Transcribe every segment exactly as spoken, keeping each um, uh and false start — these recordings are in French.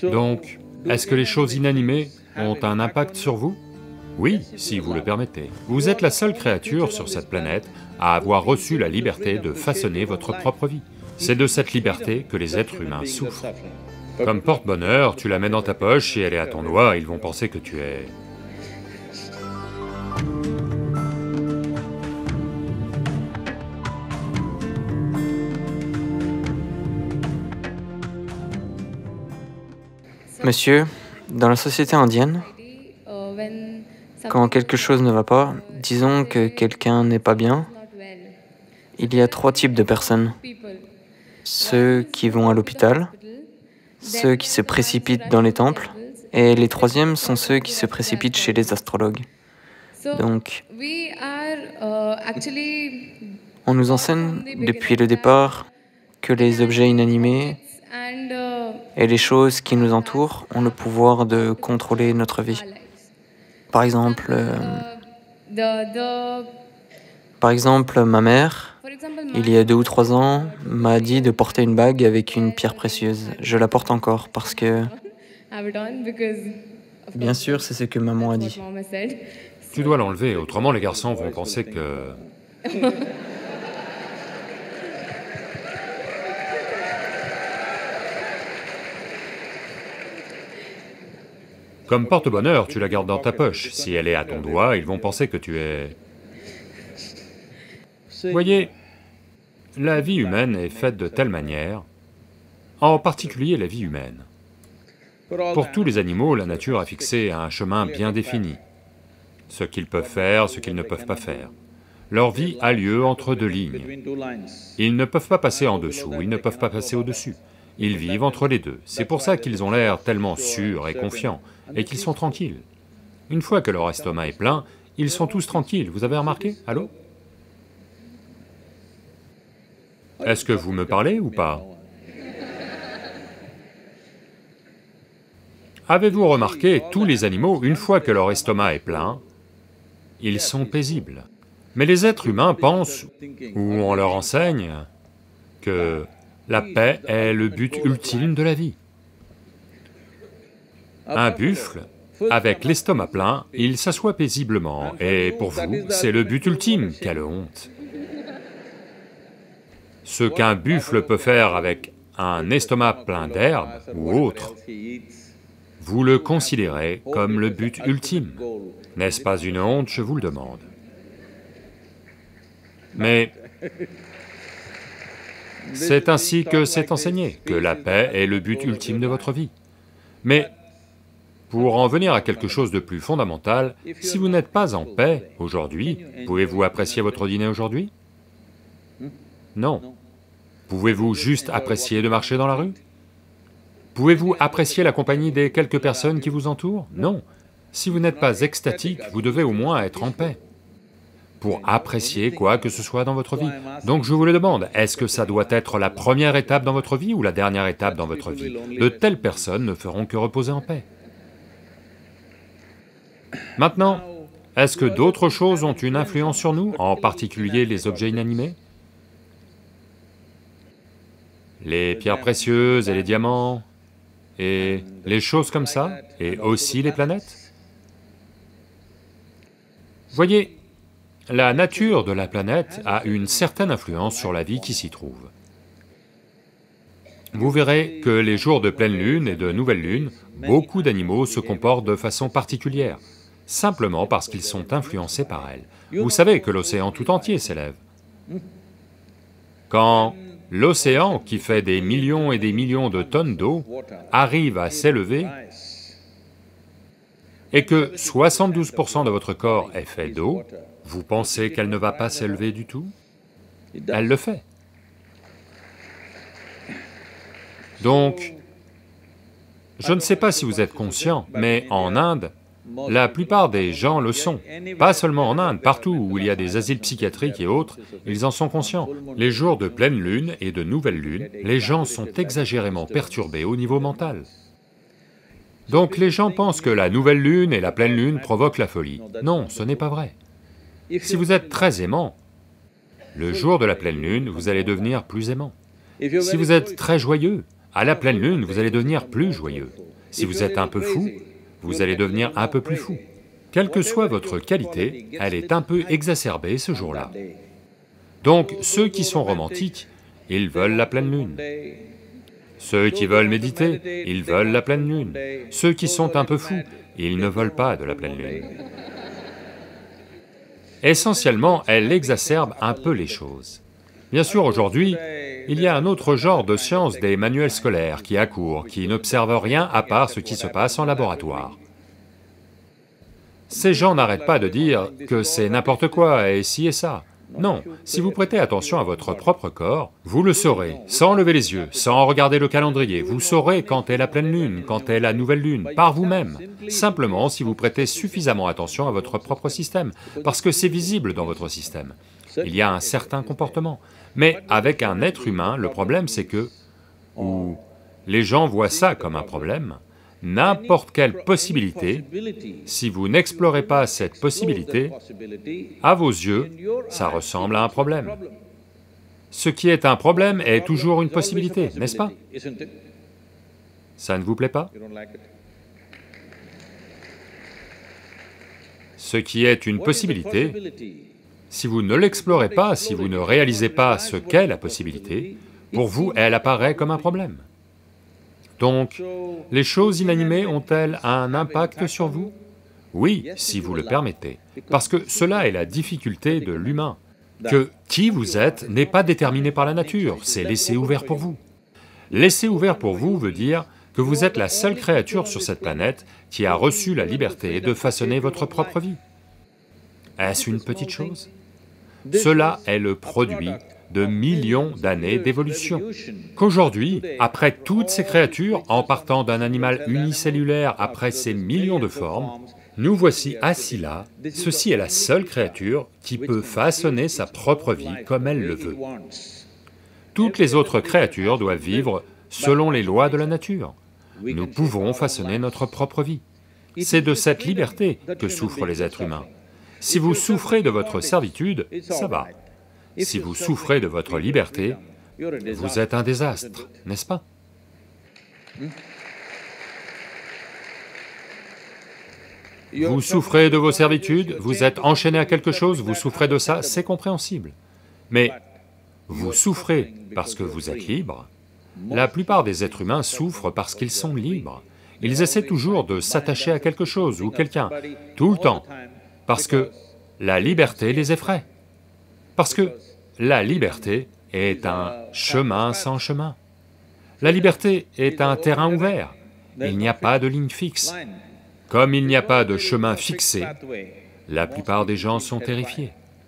Donc, est-ce que les choses inanimées ont un impact sur vous? Oui, si vous le permettez. Vous êtes la seule créature sur cette planète à avoir reçu la liberté de façonner votre propre vie. C'est de cette liberté que les êtres humains souffrent. Comme porte-bonheur, tu la mets dans ta poche et elle est à ton doigt, ils vont penser que tu es... Monsieur, dans la société indienne, quand quelque chose ne va pas, disons que quelqu'un n'est pas bien, il y a trois types de personnes. Ceux qui vont à l'hôpital, ceux qui se précipitent dans les temples, et les troisièmes sont ceux qui se précipitent chez les astrologues. Donc, on nous enseigne depuis le départ que les objets inanimés et les choses qui nous entourent ont le pouvoir de contrôler notre vie. Par exemple, euh, par exemple, ma mère, il y a deux ou trois ans, m'a dit de porter une bague avec une pierre précieuse. Je la porte encore parce que... Bien sûr, c'est ce que maman a dit. Tu dois l'enlever, autrement les garçons vont penser que... Comme porte-bonheur, tu la gardes dans ta poche. Si elle est à ton doigt, ils vont penser que tu es... Voyez, la vie humaine est faite de telle manière, en particulier la vie humaine. Pour tous les animaux, la nature a fixé un chemin bien défini, ce qu'ils peuvent faire, ce qu'ils ne peuvent pas faire. Leur vie a lieu entre deux lignes. Ils ne peuvent pas passer en dessous, ils ne peuvent pas passer au-dessus. Ils vivent entre les deux. C'est pour ça qu'ils ont l'air tellement sûrs et confiants, et qu'ils sont tranquilles. Une fois que leur estomac est plein, ils sont tous tranquilles, vous avez remarqué? Allô? Est-ce que vous me parlez ou pas? Avez-vous remarqué, tous les animaux, une fois que leur estomac est plein, ils sont paisibles. Mais les êtres humains pensent, ou on leur enseigne, que la paix est le but ultime de la vie. Un buffle, avec l'estomac plein, il s'assoit paisiblement, et pour vous, c'est le but ultime, quelle honte! Ce qu'un buffle peut faire avec un estomac plein d'herbe ou autre, vous le considérez comme le but ultime. N'est-ce pas une honte, je vous le demande? Mais c'est ainsi que c'est enseigné, que la paix est le but ultime de votre vie. Mais pour en venir à quelque chose de plus fondamental, si vous n'êtes pas en paix aujourd'hui, pouvez-vous apprécier votre dîner aujourd'hui? Non. Pouvez-vous juste apprécier de marcher dans la rue? Pouvez-vous apprécier la compagnie des quelques personnes qui vous entourent? Non. Si vous n'êtes pas extatique, vous devez au moins être en paix pour apprécier quoi que ce soit dans votre vie. Donc je vous le demande, est-ce que ça doit être la première étape dans votre vie ou la dernière étape dans votre vie? De telles personnes ne feront que reposer en paix. Maintenant, est-ce que d'autres choses ont une influence sur nous, en particulier les objets inanimés? Les pierres précieuses et les diamants, et les choses comme ça, et aussi les planètes? Voyez, la nature de la planète a une certaine influence sur la vie qui s'y trouve. Vous verrez que les jours de pleine lune et de nouvelle lune, beaucoup d'animaux se comportent de façon particulière, simplement parce qu'ils sont influencés par elle. Vous savez que l'océan tout entier s'élève. Quand l'océan, qui fait des millions et des millions de tonnes d'eau, arrive à s'élever, et que soixante-douze pour cent de votre corps est fait d'eau, vous pensez qu'elle ne va pas s'élever du tout? Elle le fait. Donc, je ne sais pas si vous êtes conscient, mais en Inde, la plupart des gens le sont. Pas seulement en Inde, partout où il y a des asiles psychiatriques et autres, ils en sont conscients. Les jours de pleine lune et de nouvelle lune, les gens sont exagérément perturbés au niveau mental. Donc les gens pensent que la nouvelle lune et la pleine lune provoquent la folie. Non, ce n'est pas vrai. Si vous êtes très aimant, le jour de la pleine lune, vous allez devenir plus aimant. Si vous êtes très joyeux, à la pleine lune, vous allez devenir plus joyeux. Si vous êtes un peu fou, vous allez devenir un peu plus fou. Quelle que soit votre qualité, elle est un peu exacerbée ce jour-là. Donc, ceux qui sont romantiques, ils veulent la pleine lune. Ceux qui veulent méditer, ils veulent la pleine lune. Ceux qui sont un peu fous, ils ne veulent pas de la pleine lune. Essentiellement, elle exacerbe un peu les choses. Bien sûr, aujourd'hui, il y a un autre genre de science des manuels scolaires qui accourt, qui n'observent rien à part ce qui se passe en laboratoire. Ces gens n'arrêtent pas de dire que c'est n'importe quoi et ci et ça. Non, si vous prêtez attention à votre propre corps, vous le saurez, sans lever les yeux, sans regarder le calendrier, vous saurez quand est la pleine lune, quand est la nouvelle lune, par vous-même, simplement si vous prêtez suffisamment attention à votre propre système, parce que c'est visible dans votre système. Il y a un certain comportement, mais avec un être humain, le problème c'est que, ou les gens voient ça comme un problème, n'importe quelle possibilité, si vous n'explorez pas cette possibilité, à vos yeux, ça ressemble à un problème. Ce qui est un problème est toujours une possibilité, n'est-ce pas? Ça ne vous plaît pas? Ce qui est une possibilité, si vous ne l'explorez pas, si vous ne réalisez pas ce qu'est la possibilité, pour vous, elle apparaît comme un problème. Donc, les choses inanimées ont-elles un impact sur vous? Oui, si vous le permettez, parce que cela est la difficulté de l'humain, que qui vous êtes n'est pas déterminé par la nature, c'est laissé ouvert pour vous. Laisser ouvert pour vous veut dire que vous êtes la seule créature sur cette planète qui a reçu la liberté de façonner votre propre vie. Est-ce une petite chose? Cela est le produit de millions d'années d'évolution. Qu'aujourd'hui, après toutes ces créatures, en partant d'un animal unicellulaire après ces millions de formes, nous voici assis là, ceci est la seule créature qui peut façonner sa propre vie comme elle le veut. Toutes les autres créatures doivent vivre selon les lois de la nature. Nous pouvons façonner notre propre vie. C'est de cette liberté que souffrent les êtres humains. Si vous souffrez de votre servitude, ça va. Si vous souffrez de votre liberté, vous êtes un désastre, n'est-ce pas? Vous souffrez de vos servitudes, vous êtes enchaîné à quelque chose, vous souffrez de ça, c'est compréhensible. Mais vous souffrez parce que vous êtes libre. La plupart des êtres humains souffrent parce qu'ils sont libres. Ils essaient toujours de s'attacher à quelque chose ou quelqu'un, tout le temps, parce que la liberté les effraie. Parce que la liberté est un chemin sans chemin. La liberté est un terrain ouvert, il n'y a pas de ligne fixe. Comme il n'y a pas de chemin fixé, la plupart des gens sont terrifiés.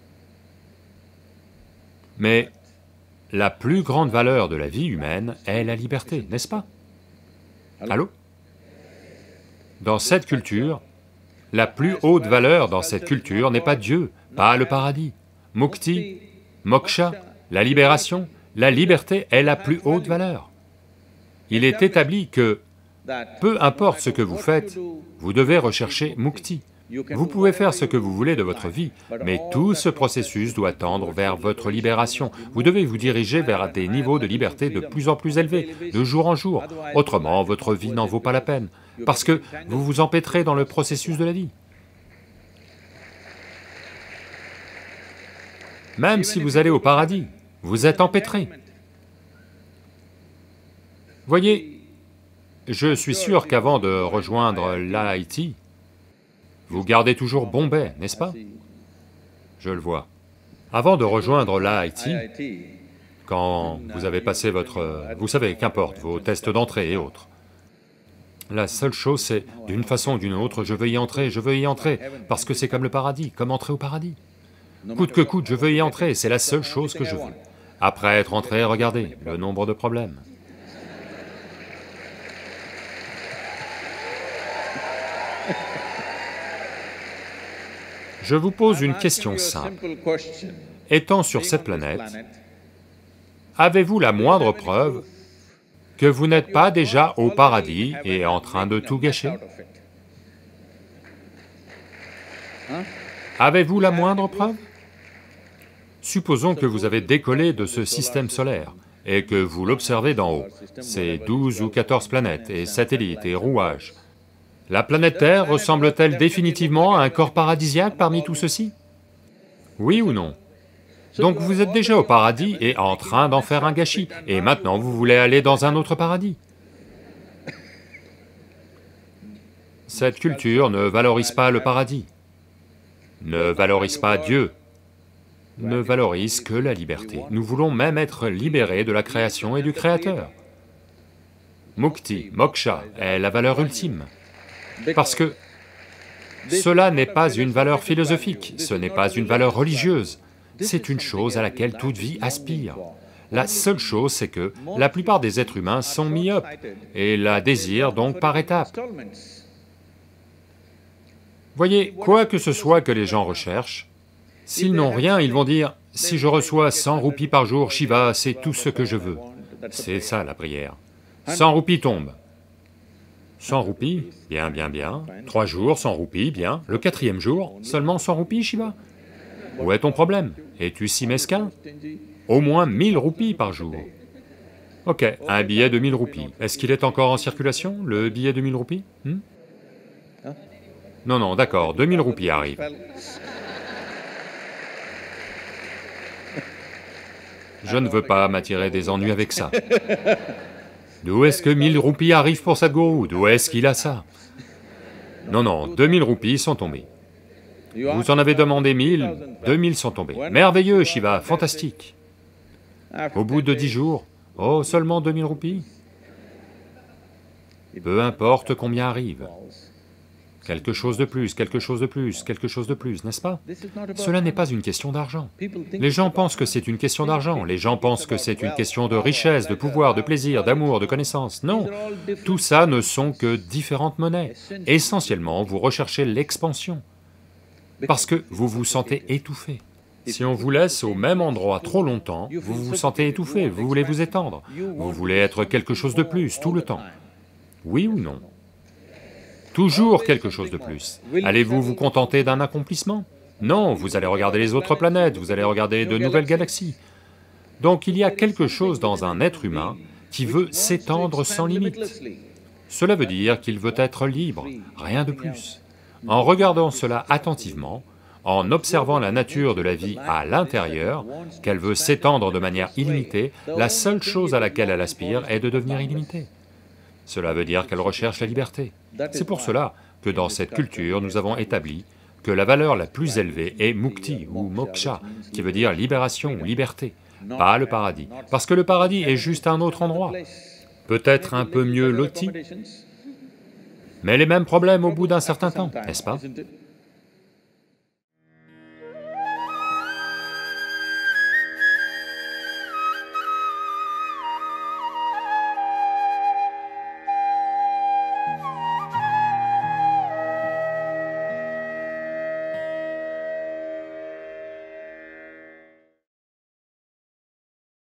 Mais la plus grande valeur de la vie humaine est la liberté, n'est-ce pas? Allô? Dans cette culture, la plus haute valeur dans cette culture n'est pas Dieu, pas le paradis. Mukti, moksha, la libération, la liberté est la plus haute valeur. Il est établi que, peu importe ce que vous faites, vous devez rechercher mukti. Vous pouvez faire ce que vous voulez de votre vie, mais tout ce processus doit tendre vers votre libération. Vous devez vous diriger vers des niveaux de liberté de plus en plus élevés, de jour en jour, autrement votre vie n'en vaut pas la peine, parce que vous vous empêtrez dans le processus de la vie. Même si vous allez au paradis, vous êtes empêtré. Voyez, je suis sûr qu'avant de rejoindre l'A I T, vous gardez toujours Bombay, n'est-ce pas? Je le vois. Avant de rejoindre l'A I T, quand vous avez passé votre... vous savez, qu'importe, vos tests d'entrée et autres, la seule chose c'est, d'une façon ou d'une autre, je veux y entrer, je veux y entrer, parce que c'est comme le paradis, comme entrer au paradis. Coûte que coûte, je veux y entrer, c'est la seule chose que je veux. Après être entré, regardez, le nombre de problèmes. Je vous pose une question simple. Étant sur cette planète, avez-vous la moindre preuve que vous n'êtes pas déjà au paradis et en train de tout gâcher? Avez-vous la moindre preuve? Supposons que vous avez décollé de ce système solaire, et que vous l'observez d'en haut, ces douze ou quatorze planètes et satellites et rouages, la planète Terre ressemble-t-elle définitivement à un corps paradisiaque parmi tout ceci? Oui ou non? Donc vous êtes déjà au paradis et en train d'en faire un gâchis, et maintenant vous voulez aller dans un autre paradis. Cette culture ne valorise pas le paradis, ne valorise pas Dieu, ne valorise que la liberté. Nous voulons même être libérés de la création et du Créateur. Mukti, moksha est la valeur ultime, parce que cela n'est pas une valeur philosophique, ce n'est pas une valeur religieuse, c'est une chose à laquelle toute vie aspire. La seule chose, c'est que la plupart des êtres humains sont myopes et la désirent donc par étapes. Voyez, quoi que ce soit que les gens recherchent, s'ils n'ont rien, ils vont dire, si je reçois cent roupies par jour, Shiva, c'est tout ce que je veux. C'est ça la prière. cent roupies tombent. cent roupies, bien, bien, bien. Trois jours, cent roupies, bien. Le quatrième jour, seulement cent roupies, Shiva. Où est ton problème? Es-tu si mesquin? Au moins mille roupies par jour. Ok, un billet de mille roupies. Est-ce qu'il est encore en circulation, le billet de mille roupies? hmm Non, non, d'accord, deux mille roupies arrivent. Je ne veux pas m'attirer des ennuis avec ça. D'où est-ce que mille roupies arrivent pour Sadhguru? D'où est-ce qu'il a ça? Non, non, deux mille roupies sont tombées. Vous en avez demandé mille, deux mille sont tombés. Merveilleux, Shiva, fantastique. Au bout de dix jours, oh, seulement deux mille roupies? Peu importe combien arrive. Quelque chose de plus, quelque chose de plus, quelque chose de plus, n'est-ce pas? Cela n'est pas une question d'argent. Les gens pensent que c'est une question d'argent, les gens pensent que c'est une question de richesse, de pouvoir, de plaisir, d'amour, de connaissance. Non, tout ça ne sont que différentes monnaies. Essentiellement, vous recherchez l'expansion, parce que vous vous sentez étouffé. Si on vous laisse au même endroit trop longtemps, vous vous sentez étouffé, vous voulez vous étendre, vous voulez être quelque chose de plus tout le temps. Oui ou non? Toujours quelque chose de plus. Allez-vous vous contenter d'un accomplissement? Non, vous allez regarder les autres planètes, vous allez regarder de nouvelles galaxies. Donc il y a quelque chose dans un être humain qui veut s'étendre sans limite. Cela veut dire qu'il veut être libre, rien de plus. En regardant cela attentivement, en observant la nature de la vie à l'intérieur, qu'elle veut s'étendre de manière illimitée, la seule chose à laquelle elle aspire est de devenir illimitée. Cela veut dire qu'elle recherche la liberté. C'est pour cela que dans cette culture, nous avons établi que la valeur la plus élevée est mukti ou moksha, qui veut dire libération ou liberté, pas le paradis, parce que le paradis est juste un autre endroit, peut-être un peu mieux loti, mais les mêmes problèmes au bout d'un certain temps, n'est-ce pas?